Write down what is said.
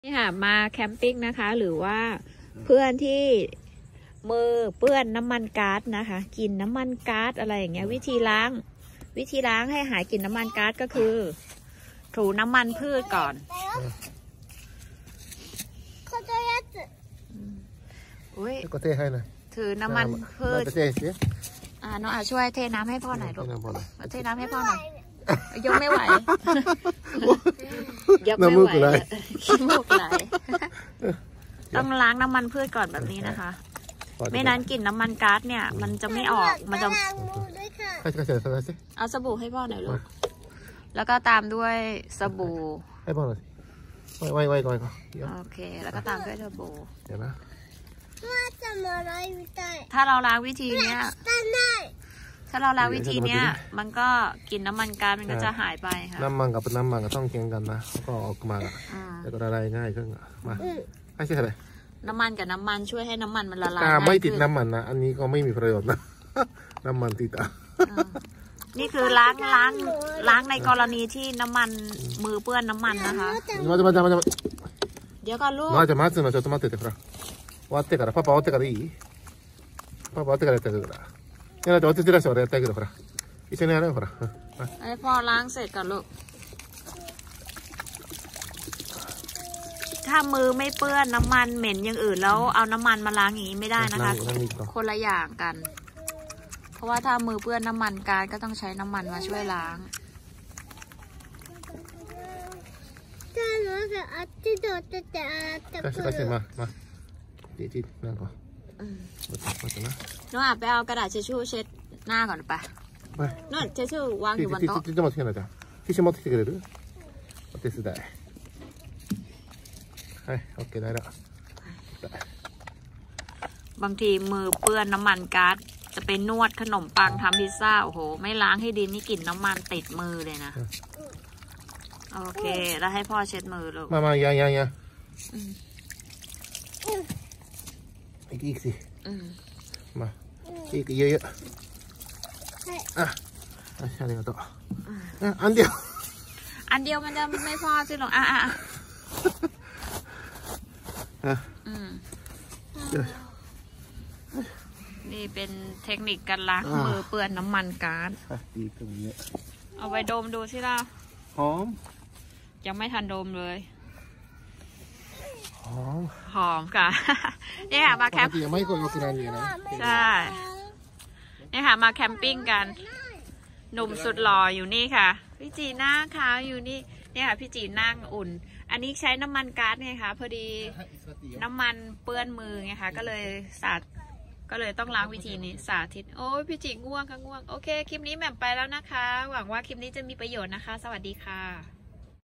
นี่ค่ะมาแคมปิ้งนะคะหรือว่าเพื่อนที่มือเปื้อนน้ำมันก๊าซนะคะกินน้ำมันก๊าซอะไรอย่างเงี้ยวิธีล้างให้หายกลิ่นน้ำมันก๊าซก็คือถูน้ำมันพืชก่อนอุ้ยก็เทให้หน่อยถือน้ำมันพืชน้องอาช่วยเทน้ำให้พ่อหน่อยลูกเทน้ำให้พ่อหน่อยยกไม่ไหวยกไม่ไหวขี้มูกไหลต้องล้างน้ำมันพืชก่อนแบบนี้นะคะไม่นั้นกลิ่นน้ำมันก๊าซเนี่ยมันจะไม่ออกมันจะเอาสบู่ให้พ่อหน่อยลูกแล้วก็ตามด้วยสบู่ให้พ่อหน่อยไว้ก่อนโอเคแล้วก็ตามด้วยสบู่เดี๋ยวนะถ้าเราล้างวิธีเนี้ยมันก็กลิ่นน้ำมันก๊าซมันก็จะหายไปค่ะน้ำมันกับน้ำมันก็ต้องเคียงกันนะแล้วก็ออกมาแล้วก็ละลายง่ายขึ้นมาให้ใช่ไหมน้ำมันกับน้ำมันช่วยให้น้ำมันละลายไม่ติดน้ำมันนะอันนี้ก็ไม่มีประโยชน์นะน้ำมันติดนี่คือล้างในกรณีที่น้ำมันมือเปื้อนน้ำมันนะคะเดี๋ยวก่อนลูกจะ待っててほら終わってからパパ終わってからいいパパ終わってからやってくるからเนี่ยเราจะจะได้สอนอะไรกันหรอครับอีกชนิดอะไรครับให้พ่อล้างเสร็จก่อนลูกถ้ามือไม่เปื้อนน้ำมันเหม็นอย่างอื่นแล้วเอาน้ำมันมาล้างอย่างนี้ไม่ได้นะคะคนละอย่างกันเพราะว่าถ้ามือเปื้อนน้ำมันก๊าซก็ต้องใช้น้ำมันมาช่วยล้างมาจีนั่นก่อนน้องอาบไปเอากระดาษเช็ดชู่เช็ดหน้าก่อนไปนั่นเช็ดชู่วางอยู่บนโต๊ะที่จะมาที่ไหนจ๊ะที่จะมาที่ไหนหรือお手伝いはいโอเคได้แล้วบางทีมือเปื้อนน้ำมันก๊าซจะไปนวดขนมปังทำพิซซ่าโอ้โหไม่ล้างให้ดีนี่กลิ่นน้ำมันติดมือเลยนะโอเคแล้วให้พ่อเช็ดมือลูกมายังอีกสิมาอีกเยอะๆありがとうอันเดียวมันจะไม่พอสิหรอกนี่เป็นเทคนิคการล้างมือเปื้อนน้ำมันก๊าซดีตรงนี้เอาไปดมดูสิล่ะหอมยังไม่ทันดมเลยหอมค่ะนี่ค่ะมาแคมป์ไม่ก็ขนาดนี้นะใช่นี่ค่ะมาแคมปิ้งกันหนุ่มสุดหล่ออยู่นี่ค่ะพี่จีนั่งขาวอยู่นี่เนี่ยค่ะพี่จีนั่งอุ่นอันนี้ใช้น้ำมันก๊าซไงคะพอดีน้ำมันเปื้อนมือไงคะก็เลยต้องล้างวิธีนี้สาธิตโอ้ยพี่จีง่วงค่ะง่วงโอเคคลิปนี้แหม่มไปแล้วนะคะหวังว่าคลิปนี้จะมีประโยชน์นะคะสวัสดีค่ะ